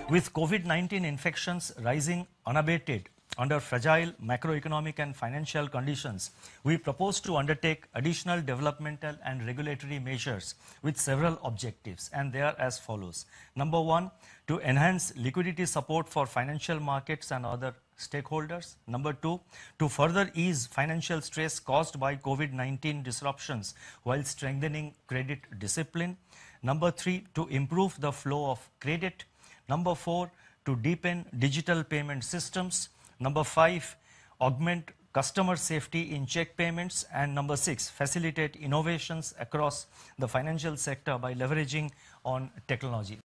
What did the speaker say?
With COVID-19 infections rising unabated under fragile macroeconomic and financial conditions, we propose to undertake additional developmental and regulatory measures with several objectives, and they are as follows. Number one, to enhance liquidity support for financial markets and other stakeholders. Number two, to further ease financial stress caused by COVID-19 disruptions while strengthening credit discipline. Number three, to improve the flow of credit. Number four, to deepen digital payment systems. Number five, augment customer safety in check payments. And number six, facilitate innovations across the financial sector by leveraging on technology.